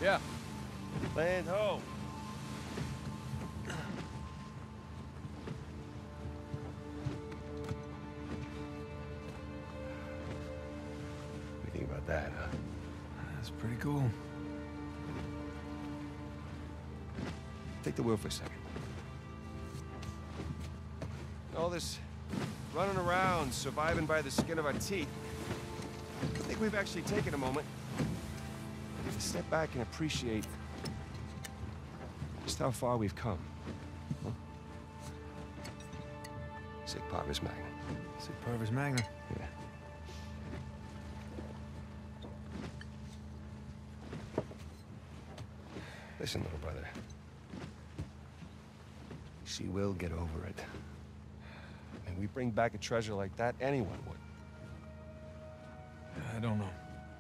Yeah. Land ho! What do you think about that, huh? That's pretty cool. Take the wheel for a second. All this running around, surviving by the skin of our teeth. I think we've actually taken a moment to step back and appreciate just how far we've come. Huh? Sic Parvis Magnum. Sic Parvis Magnum. Yeah. Listen, little brother. She will get over it. And we bring back a treasure like that, anyone would. I don't know.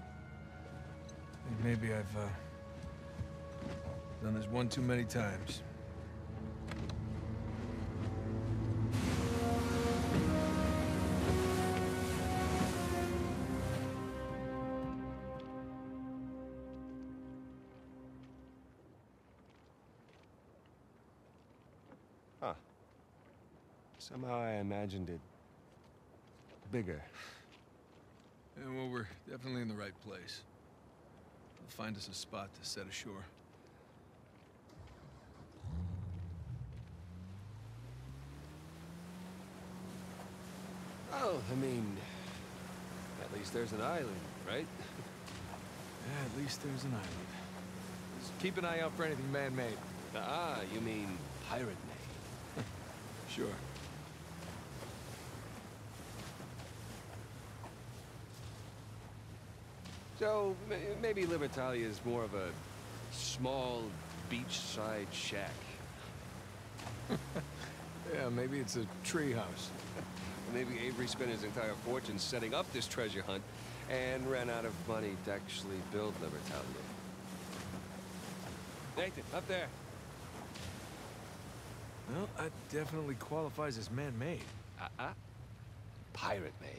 I think maybe I've done this one too many times. Huh. Somehow I imagined it bigger. Yeah, well, we're definitely in the right place. We'll find us a spot to set ashore. Oh, I mean, at least there's an island, right? Yeah, at least there's an island. Just keep an eye out for anything man-made. Ah, you mean pirate-made. Sure. So, maybe Libertalia is more of a small beachside shack. Yeah, maybe it's a treehouse. Maybe Avery spent his entire fortune setting up this treasure hunt and ran out of money to actually build Libertalia. Nathan, up there. Well, that definitely qualifies as man-made. Pirate-made.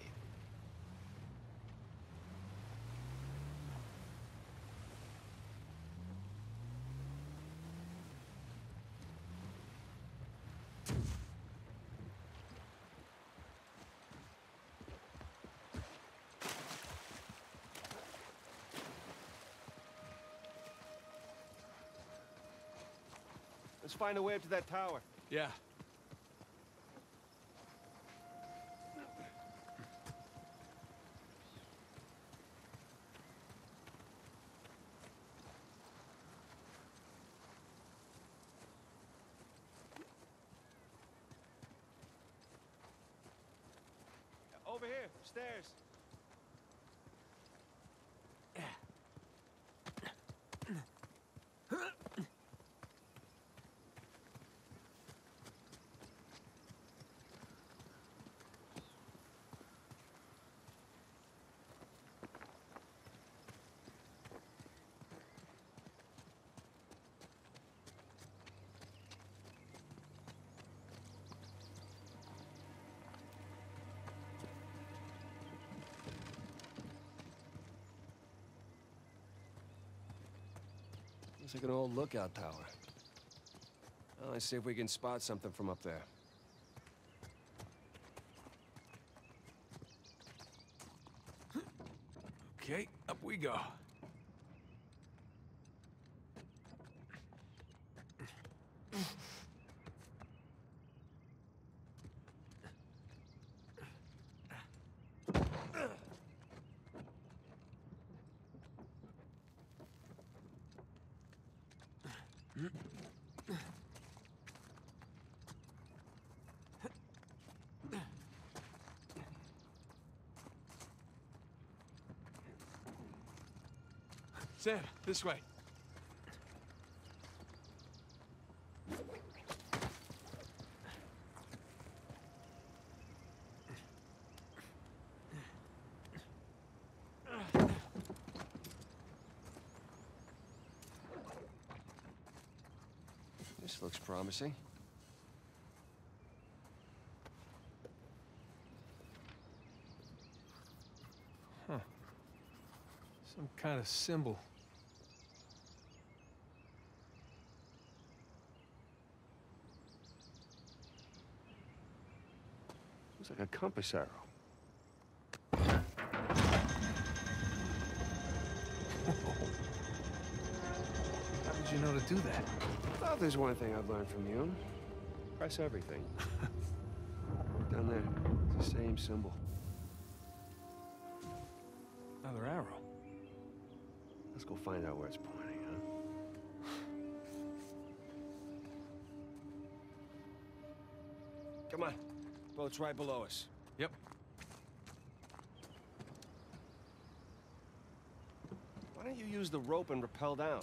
Let's find a way up to that tower. Yeah. Over here, stairs. Looks like an old lookout tower. Well, let's see if we can spot something from up there. Okay, up we go. Sam, this way. This looks promising. Huh. Some kind of symbol. Looks like a compass arrow. How did you know to do that? Well, there's one thing I've learned from you. Press everything. Down there. It's the same symbol. Another arrow. Let's go find out where it's pointing, huh? Come on. Boat's right below us. Yep. Why don't you use the rope and rappel down?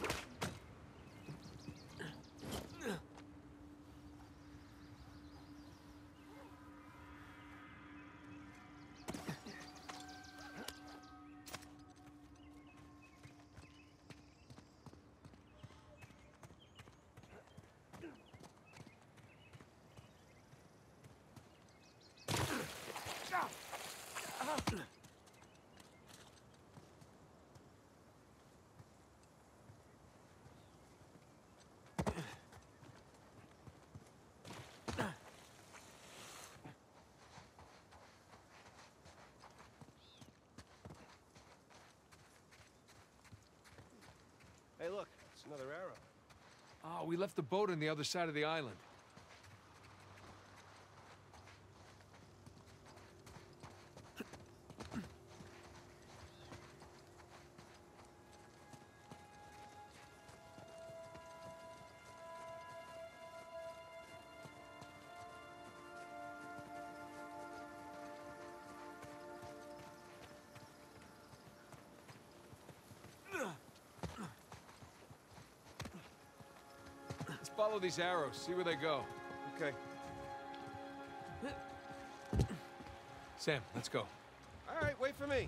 Hey, look, it's another arrow. Oh, we left the boat on the other side of the island. Let's follow these arrows, see where they go. Okay. Sam, let's go. All right, wait for me.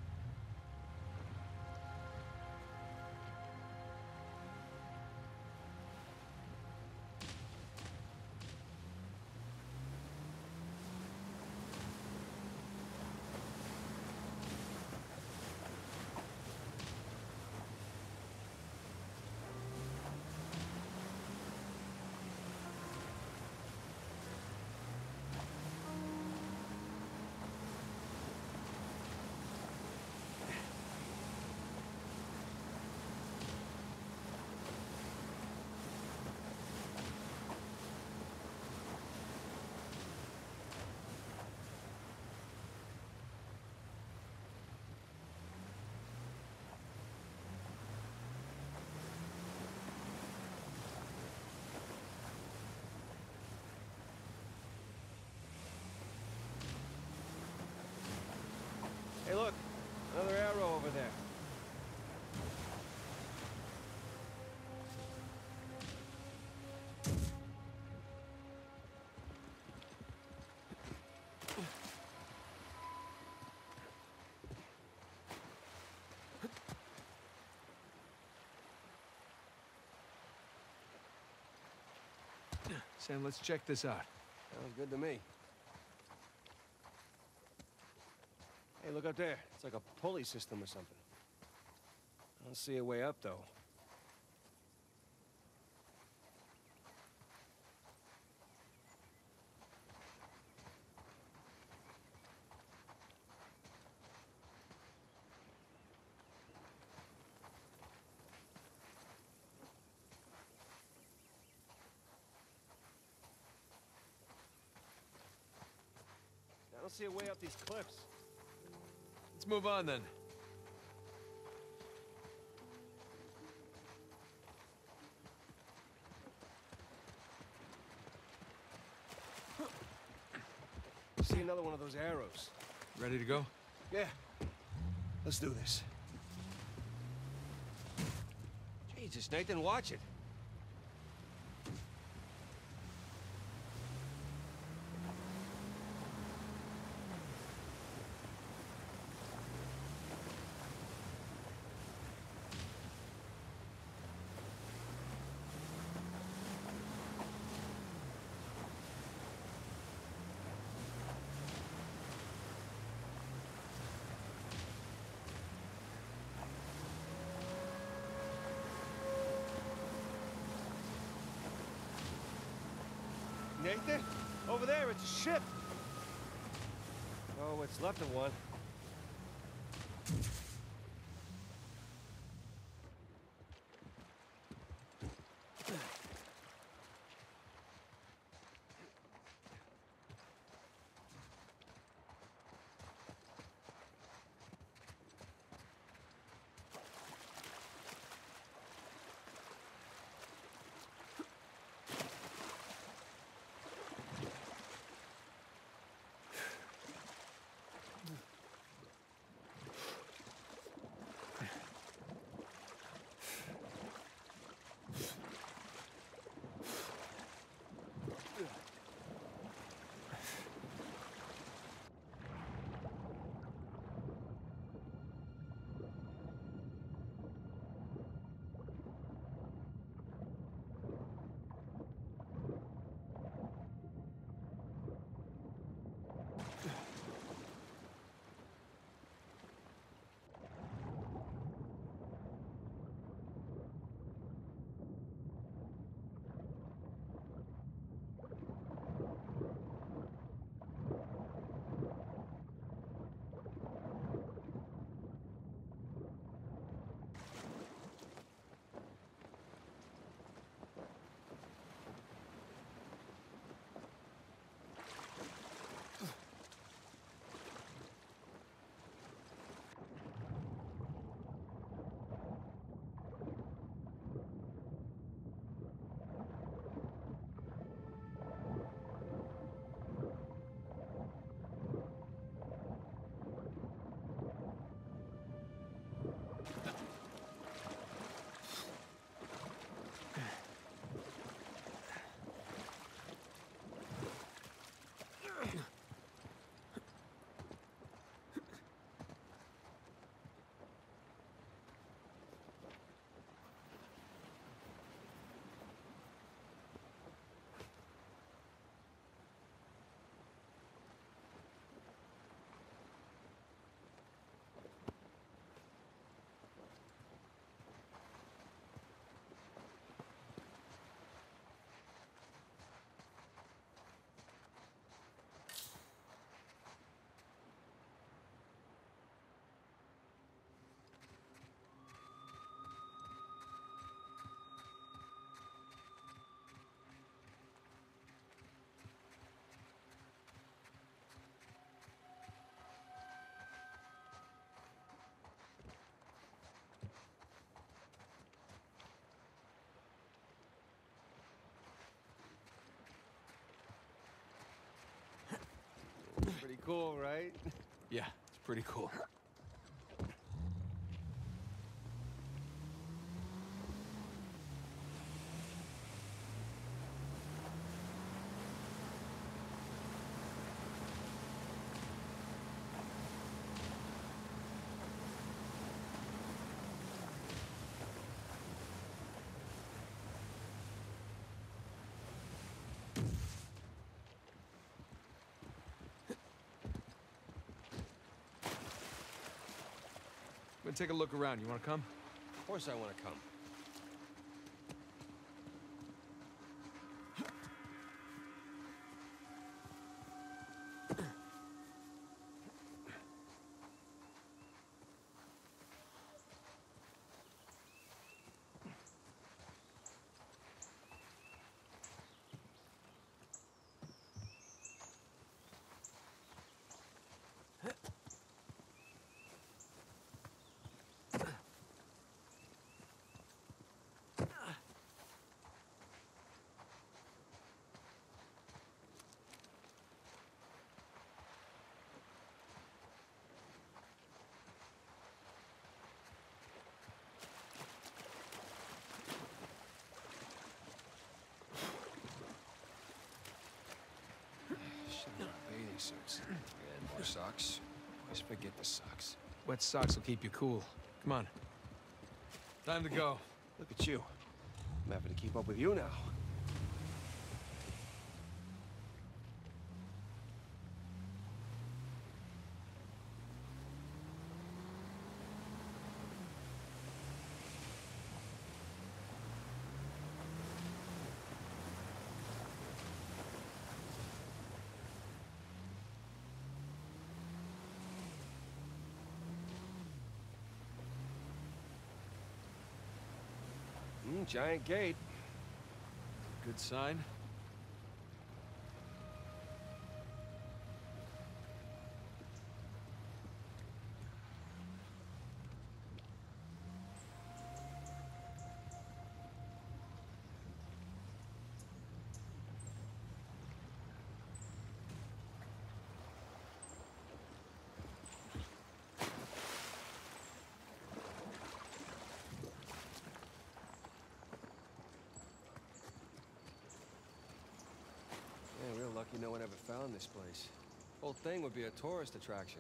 Hey, look, another arrow over there. Sam, let's check this out. Sounds good to me. Hey, look up there. It's like a pulley system or something. I don't see a way up, though. I don't see a way up these cliffs. Let's move on then. See another one of those arrows. Ready to go? Yeah. Let's do this. Jesus, Nathan, watch it. Nathan, over there, it's a ship. Oh, what's left of one. Pretty cool, right? Yeah, it's pretty cool. I'm gonna take a look around. You wanna come? Of course I want to come. Bathing suits. And more socks. Always forget the socks. Wet socks will keep you cool. Come on. Time to go. Look at you. I'm having to keep up with you now. giant gate. Good sign. Man, we're lucky no one ever found this place. Whole thing would be a tourist attraction.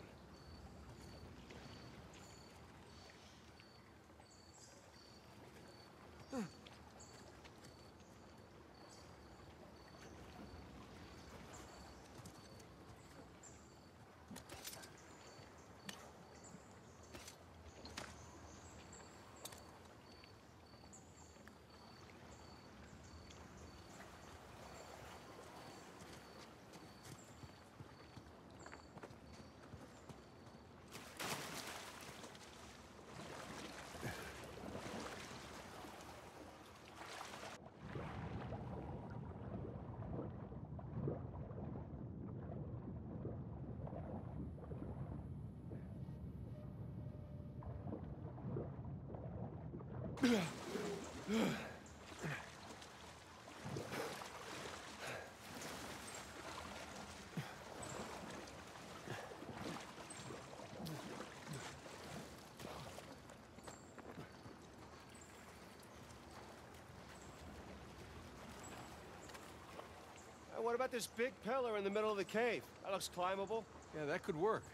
What about this big pillar in the middle of the cave? That looks climbable. Yeah, that could work.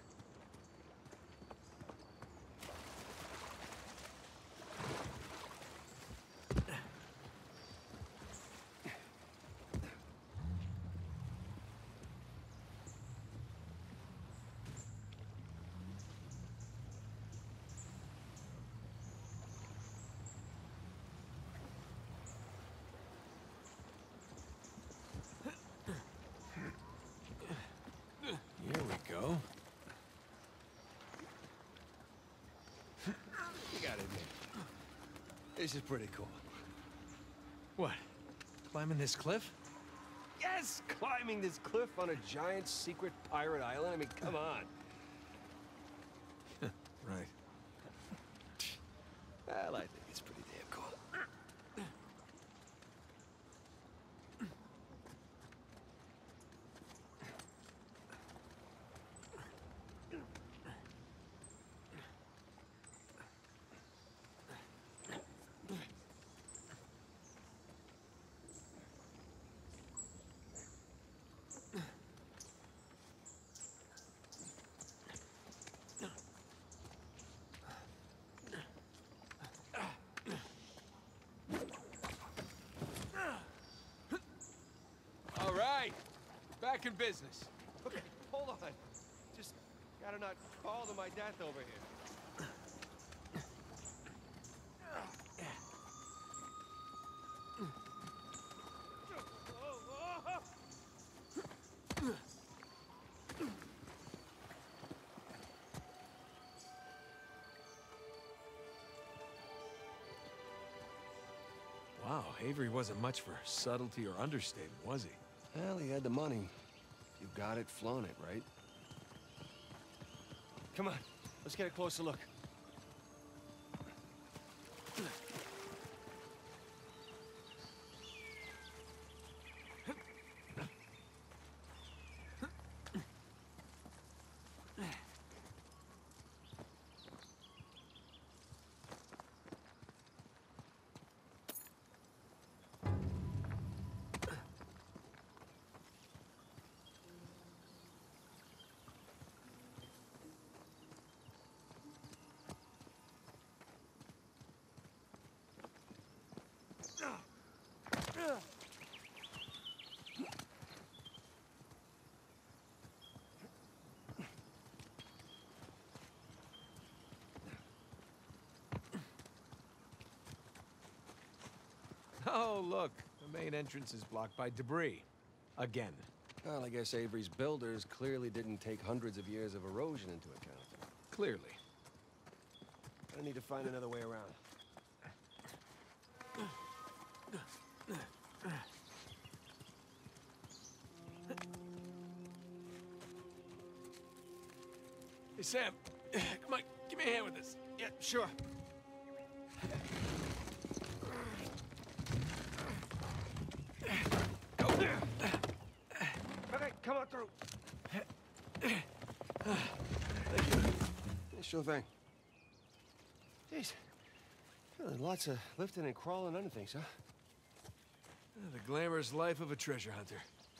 Here we go. You gotta admit, this is pretty cool. What? Climbing this cliff? Yes! Climbing this cliff on a giant secret pirate island? I mean, come on. Right. Well, I think it's pretty damn cool. All right. Back in business. Okay, hold on. Just gotta not fall to my death over here. Wow, Avery wasn't much for subtlety or understatement, was he? Well, he had the money. You got it, flown it, right? Come on, let's get a closer look. Oh, look. The main entrance is blocked by debris. Again. Well, I guess Avery's builders clearly didn't take hundreds of years of erosion into account. Clearly. I need to find another way around. Hey, Sam. Come on, give me a hand with this. Yeah, sure. Go. Okay, come on through. Thank you. Yeah, sure thing. Jeez. Really lots of lifting and crawling under things, huh? The glamorous life of a treasure hunter.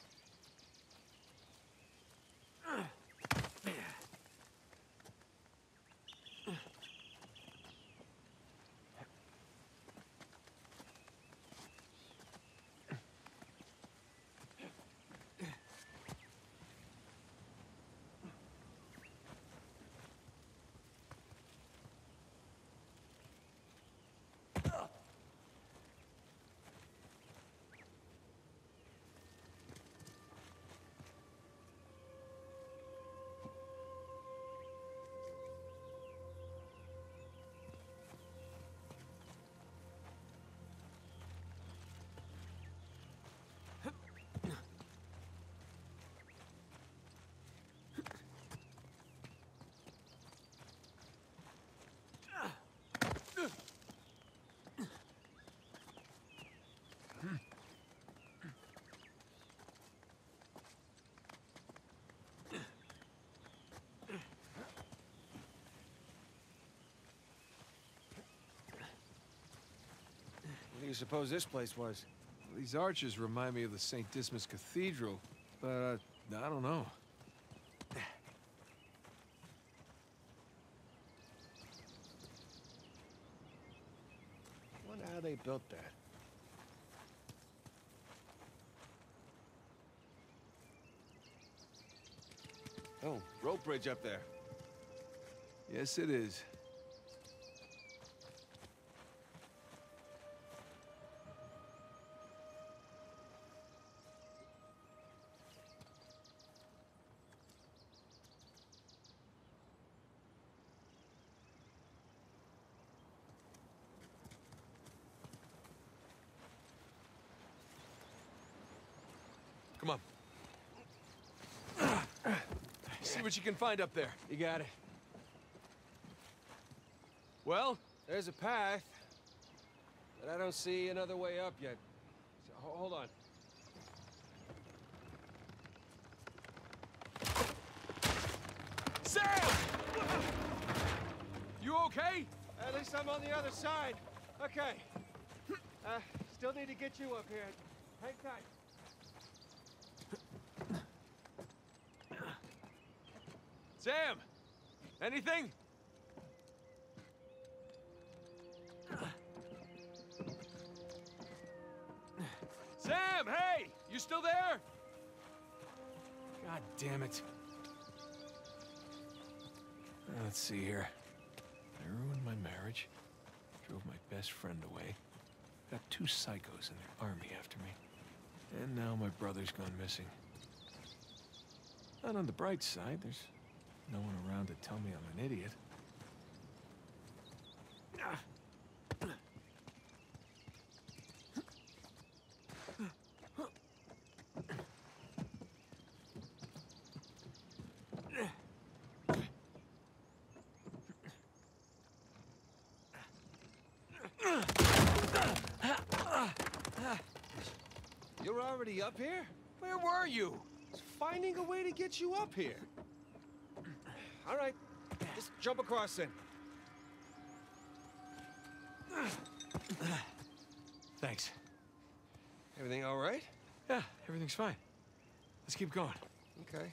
What do you suppose this place was? These arches remind me of the St. Dismas Cathedral, but I don't know. Wonder how they built that. Oh, rope bridge up there. Yes, it is. Come on. See what you can find up there. You got it. Well? There's a path, but I don't see another way up yet. So, hold on. Sam! You okay? At least I'm on the other side. Okay. Still need to get you up here. Hang tight. Sam! Anything? Sam, hey! You still there? God damn it. Let's see here. I ruined my marriage. Drove my best friend away. Got 2 psychos in the army after me. And now my brother's gone missing. But on the bright side, there's no one around to tell me I'm an idiot. You're already up here? Where were you? It's finding a way to get you up here. All right, just jump across then. Thanks. Everything all right? Yeah, everything's fine. Let's keep going. Okay.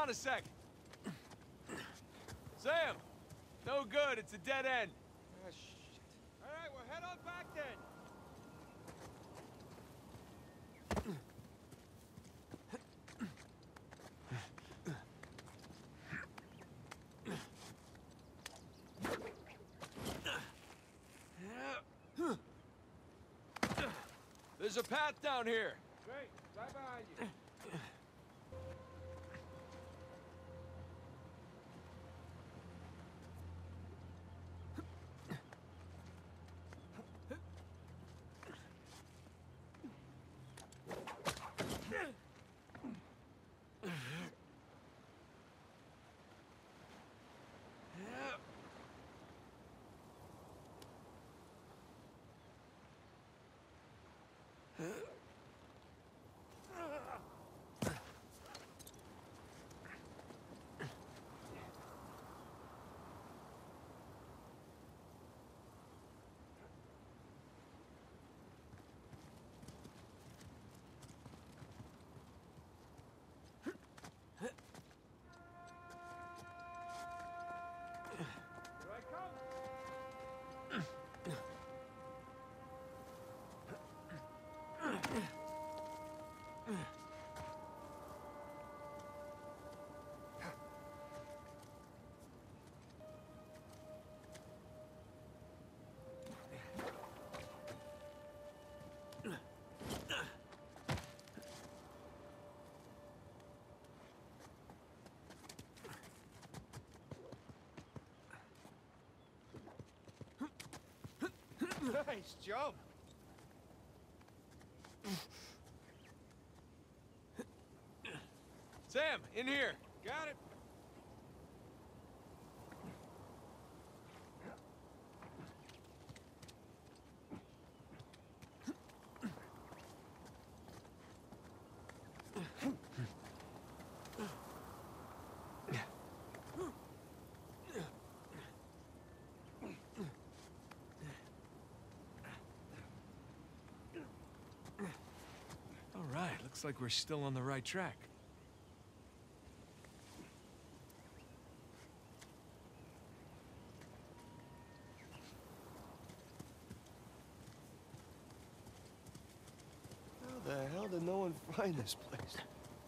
on a sec. Sam! No good, it's a dead end. Ah, shit. All right, well, head on back then. There's a path down here. Great, right behind you. Nice jump. Sam, in here. Got it. All right, looks like we're still on the right track. How the hell did no one find this place?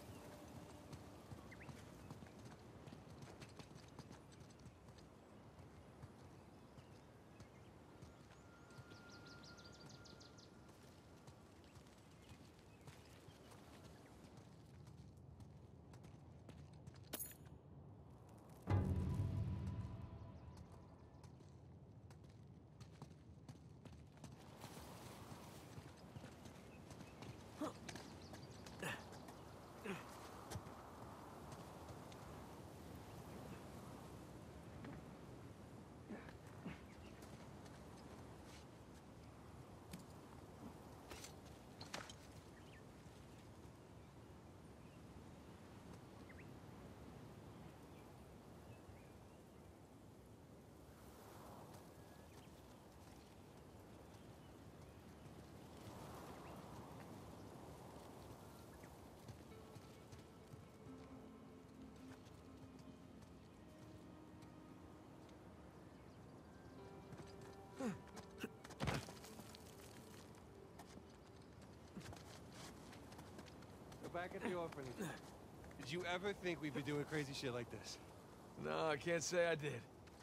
We're back at the orphanage. Did you ever think we'd be doing crazy shit like this? No, I can't say I did.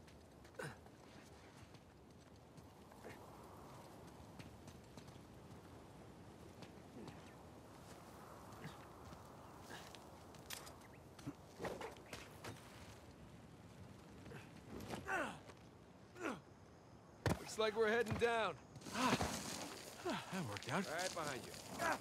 Looks like we're heading down. That worked out. Right behind you.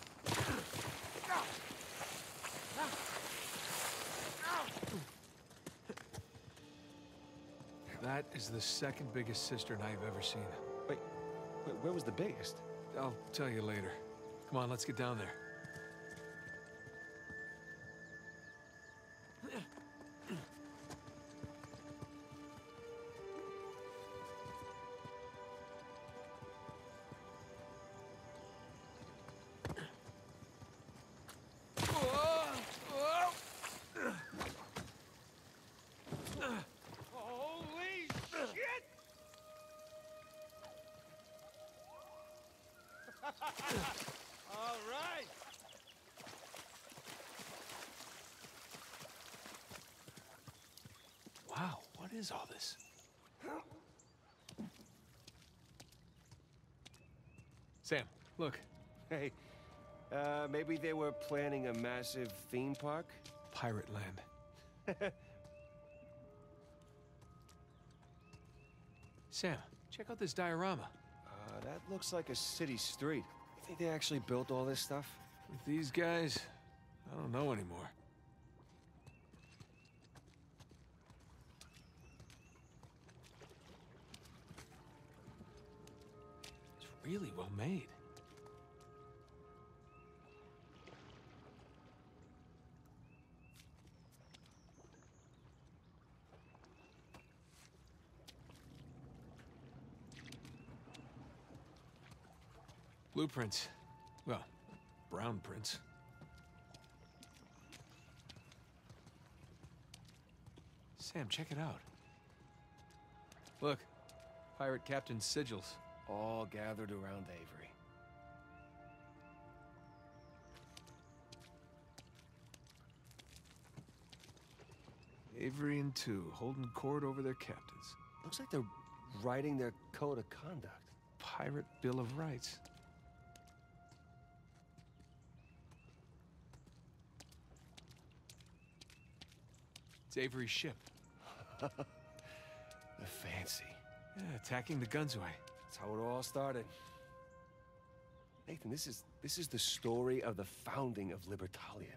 That is the second biggest cistern I've ever seen. Wait, where was the biggest? I'll tell you later. Come on, let's get down there. Holy shit! All right. Wow, what is all this? Sam, look. Hey, maybe they were planning a massive theme park? Pirate land. Sam, check out this diorama. That looks like a city street. You think they actually built all this stuff? With these guys, I don't know anymore. It's really well made. Blueprints. Well, brown prints. Sam, check it out. Look, pirate captain sigils. All gathered around Avery. Avery and two, holding court over their captains. Looks like they're writing their code of conduct. Pirate Bill of Rights. It's Avery's ship. The fancy. Yeah, attacking the Gunsway. That's how it all started. Nathan, this is the story of the founding of Libertalia.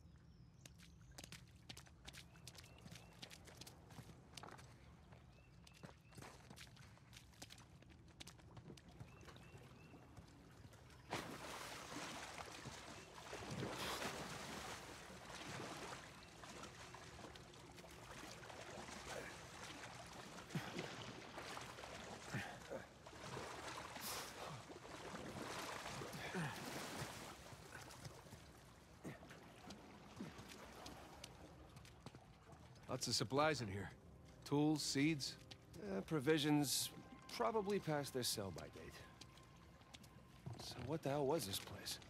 Lots of supplies in here. Tools, seeds. Provisions probably past their sell-by date. So what the hell was this place?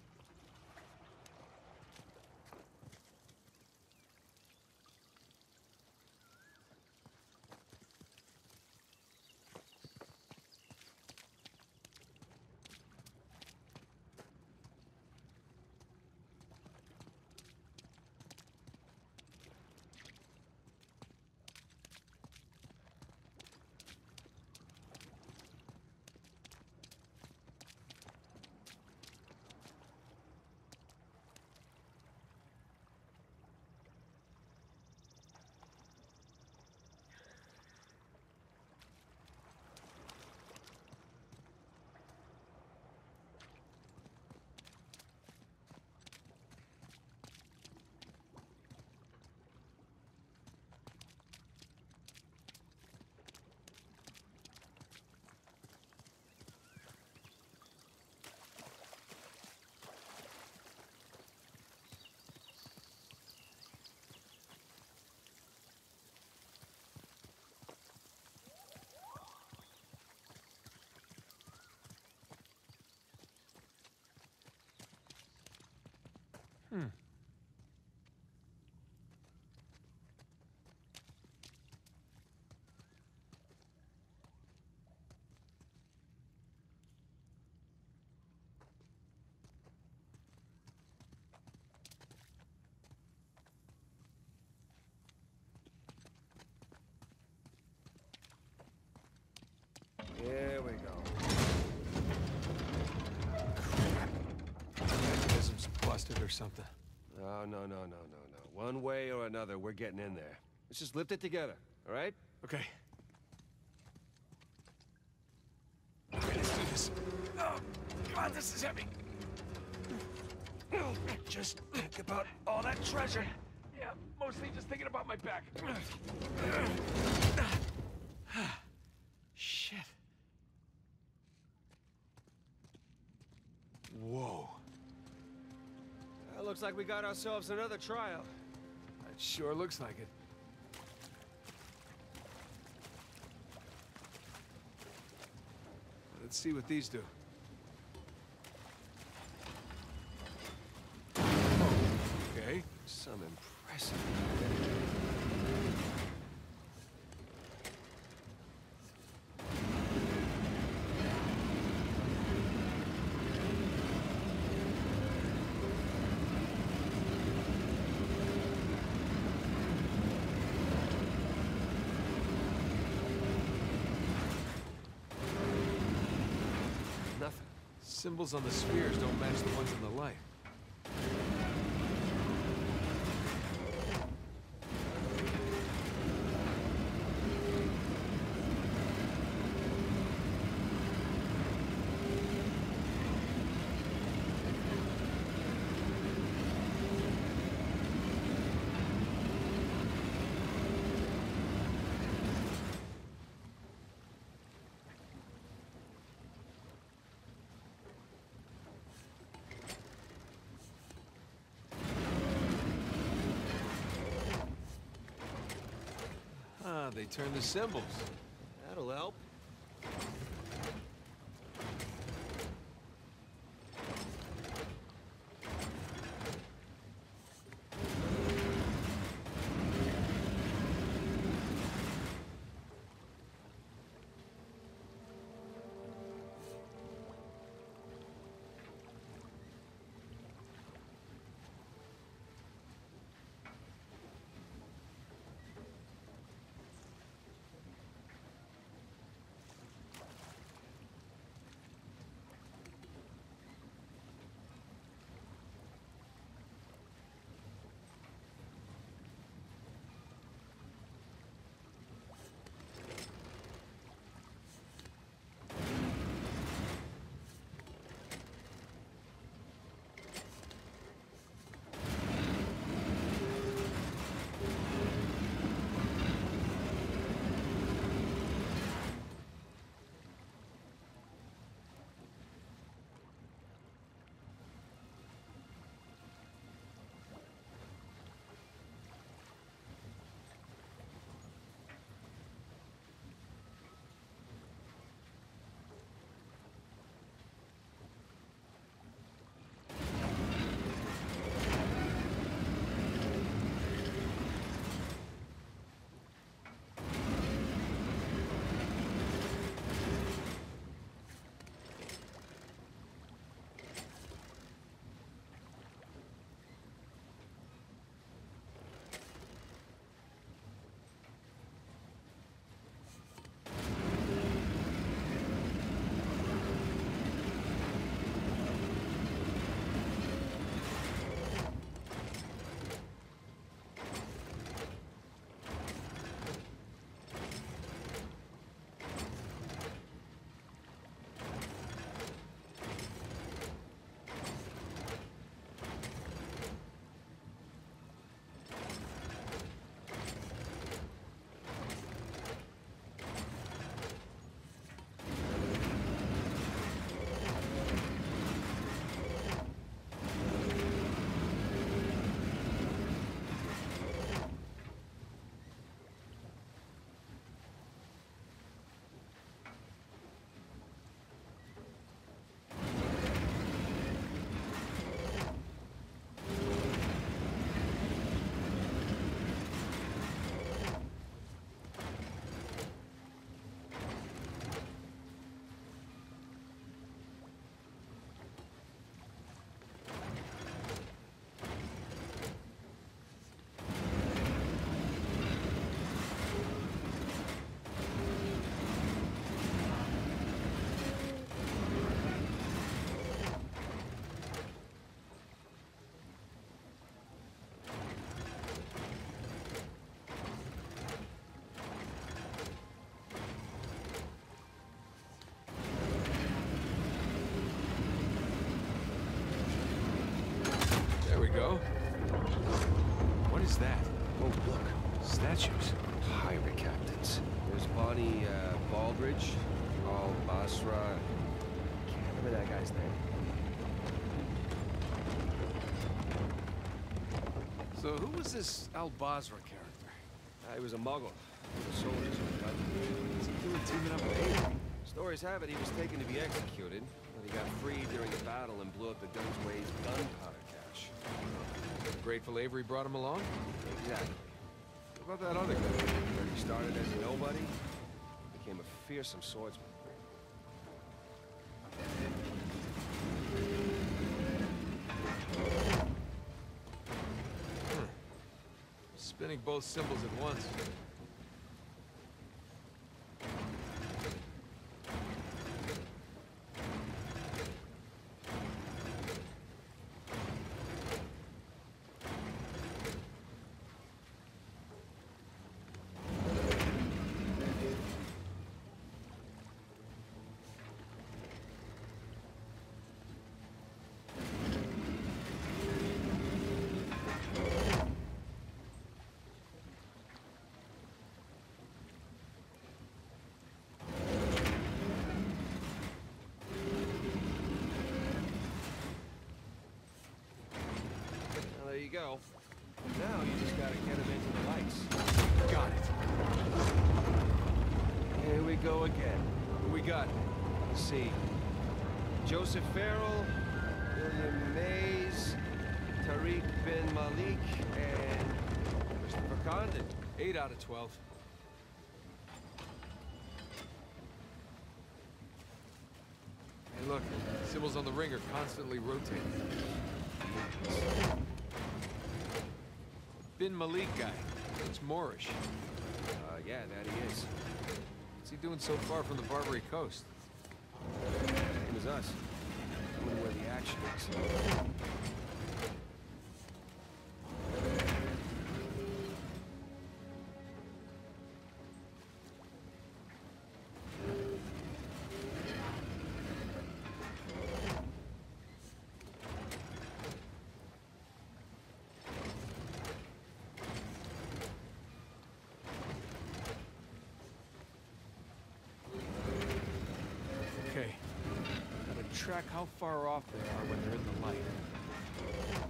Here we go. Mechanism's busted or something. No, no, no, no, no, no. One way or another, we're getting in there. Let's just lift it together, all right? Okay. Okay, let's do this. Oh, God, this is heavy. Just think about all that treasure. Yeah, mostly just thinking about my back. Shit. Whoa. Looks like we got ourselves another trial. It sure looks like it. Let's see what these do. Okay, Some impressive. Nothing. Symbols on the spheres don't match the ones in the light. Ah, they turn the symbols. That'll help. Go. What is that? Oh, look. Statues. Pirate captains. There's Bonnie Baldridge, Al Basra. Can't remember that guy's name. So who was this Al Basra character? He was a Muggle. The soldiers. What's he doing teaming up with Avery? Stories have it he was taken to be executed, but he got freed during the battle and blew up the Gunsway's gunpowder cache. Grateful Avery brought him along? Exactly. What about that other guy? Where he started as a nobody, became a fearsome swordsman. Spinning both symbols at once. There you go. Now you just gotta get him into the lights. Got it. Here we go again. Who we got? Let's see. Joseph Farrell, William Mays, Tariq bin Malik, and Christopher Condon. 8 out of 12. Hey, look. Symbols on the ring are constantly rotating. Bin Malik guy. Looks Moorish. Yeah, that he is. What's he doing so far from the Barbary Coast? Same as us. Coming where the action is. Okay. Gotta track how far off they are when they're in the light.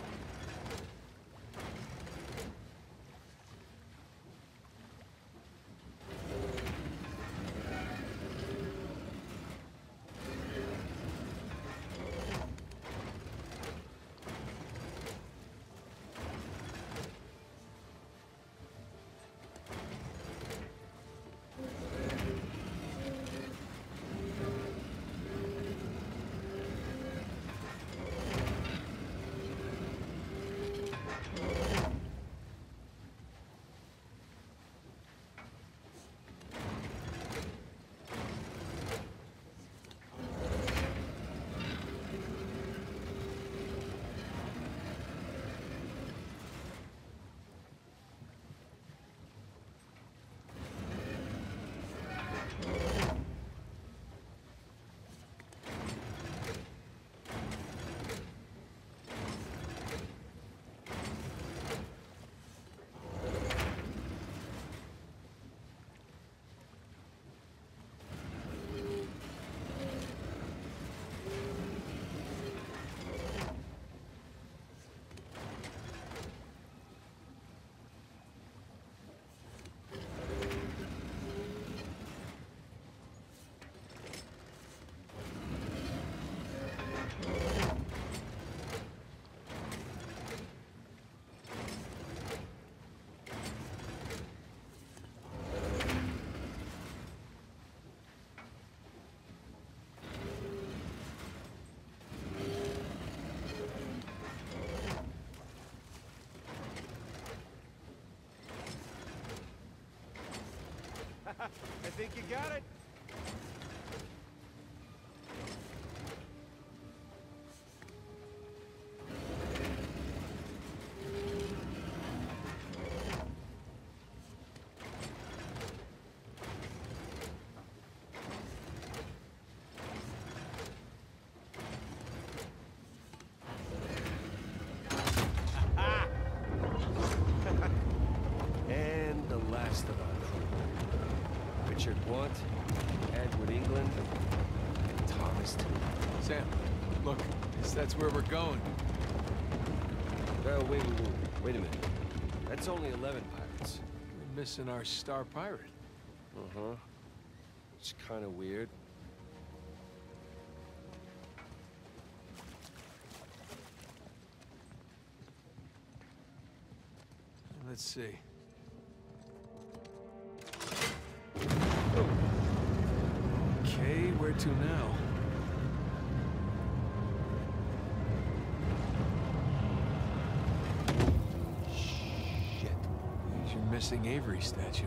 I think you got it. And the last of our crew. Richard Watt, Edward England, and Thomas Tew. Sam, look. Guess that's where we're going. Wait a minute. That's only 11 pirates. We're missing our star pirate. Uh-huh. It's kind of weird. Let's see. Okay, where to now? Shit. There's your missing Avery statue.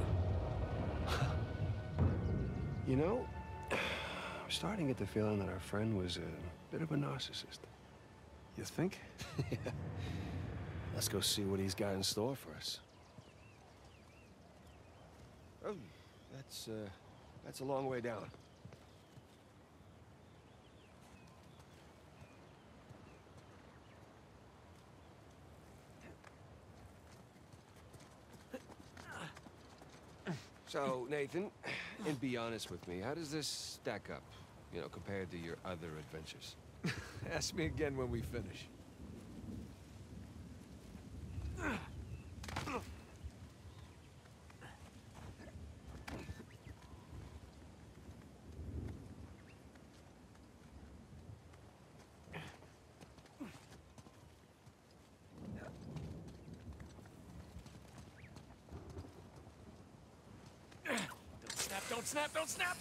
You know, I'm starting to get the feeling that our friend was a bit of a narcissist. You think? Yeah. Let's go see what he's got in store for us. Oh, that's a long way down. So, Nathan, and be honest with me, how does this stack up, you know, compared to your other adventures? Ask me again when we finish. Don't snap, don't snap!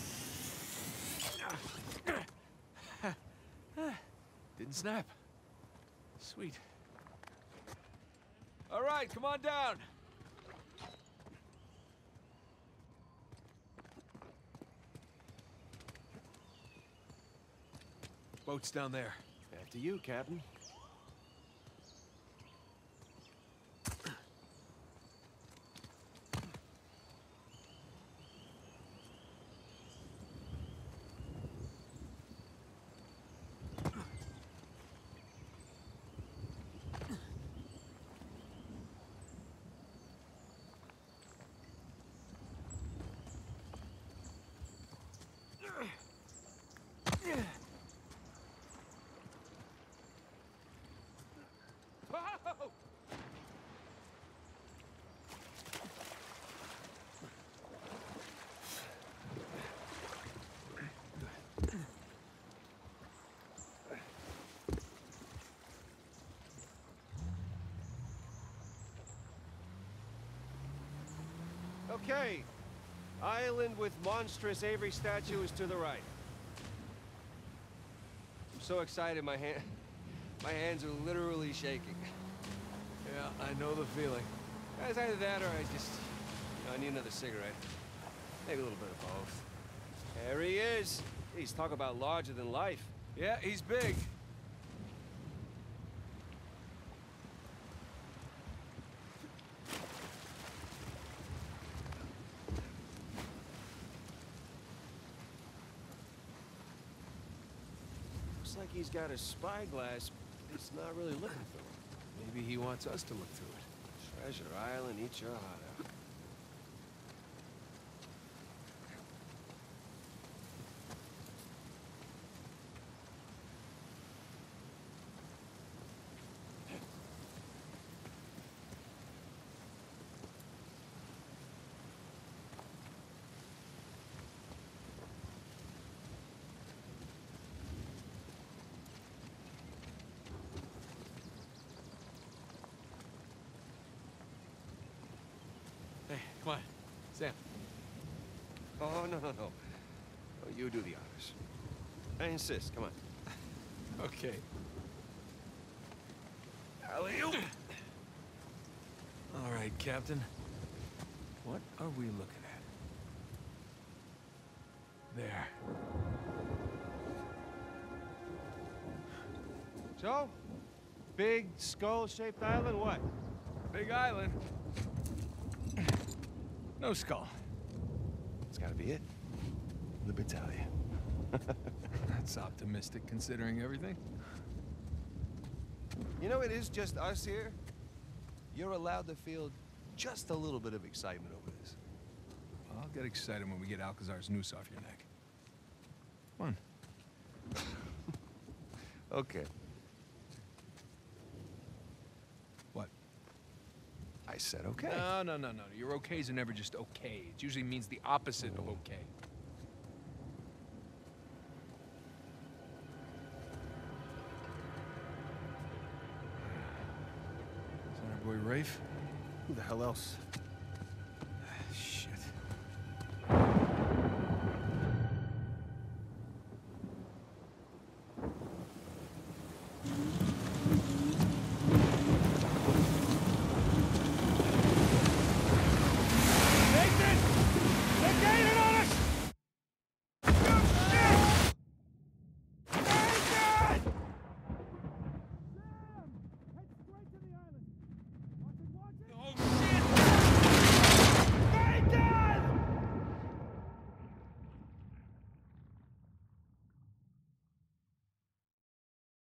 Didn't snap. Sweet. All right, come on down. Boat's down there. After you, Captain. Okay. Island with monstrous Avery statue is to the right. I'm so excited, my hands are literally shaking. Yeah, I know the feeling. It's either that or I need another cigarette. Maybe a little bit of both. There he is. He's talk about larger than life. Yeah, he's big. Looks like he's got a spyglass, but he's not really looking through it. Maybe he wants us to look through it. Treasure Island, eat your heart out. Hey, come on. Sam. Oh, no. Oh, you do the honors. I insist, come on. Okay. Alley-oop! All right, Captain. What are we looking at? There. So? Big skull-shaped island, what? Big island. No skull. It's gotta be it. The battalion. That's optimistic considering everything. You know, it is just us here. You're allowed to feel just a little bit of excitement over this. I'll get excited when we get Alcazar's noose off your neck. Come on. Okay. What? I said okay. No. Your okays are never just okay. It usually means the opposite of okay. Rafe? Who the hell else?